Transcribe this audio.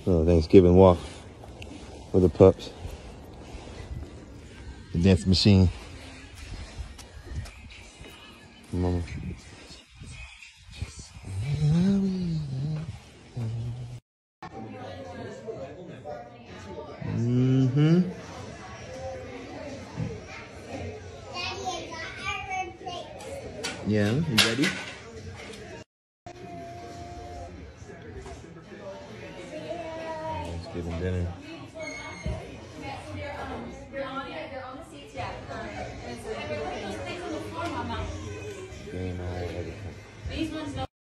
little Thanksgiving walk with the pups. The dance machine. Mama. Mm-hmm. Yeah, you ready? Thanksgiving dinner.